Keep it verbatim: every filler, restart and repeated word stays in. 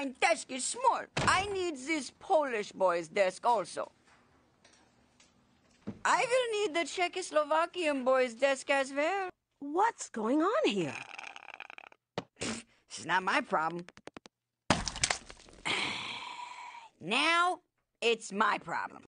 my desk is small. I need this Polish boy's desk also. I will need the Czechoslovakian boy's desk as well. What's going on here? It's not my problem. Now, it's my problem.